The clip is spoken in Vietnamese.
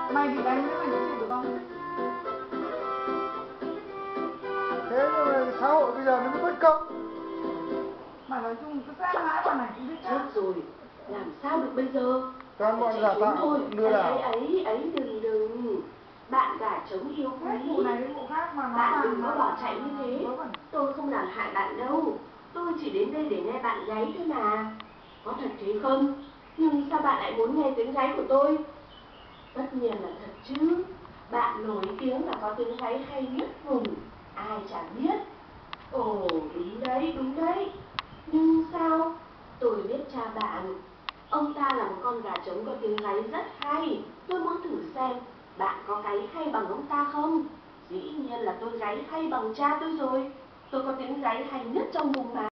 Mày bị đánh với mày có chịu được không? Thế nhưng mà xã hội bây giờ nó mới bất công. Mà nói chung cứ sát hãi bọn này cũng biết Chết rồi, làm sao được bây giờ? Toàn bọn giả tạo lừa đảo. Ấy đừng. Bạn gà trống yêu quý. vụ này đến vụ khác mà nó Bạn đừng có bỏ chạy như thế. Tôi không làm hại bạn đâu. Tôi chỉ đến đây để nghe bạn gáy thôi mà. Có thật thế không? Nhưng sao bạn lại muốn nghe tiếng gáy của tôi? Tất nhiên là thật chứ. Bạn nổi tiếng là có tiếng gáy hay nhất vùng. Ai chả biết. Ồ, đúng đấy. Nhưng sao? Tôi biết cha bạn. Ông ta là một con gà trống có tiếng gáy rất hay. Tôi muốn thử xem bạn có gáy hay bằng ông ta không? Dĩ nhiên là tôi gáy hay bằng cha tôi rồi. Tôi có tiếng gáy hay nhất trong vùng mà.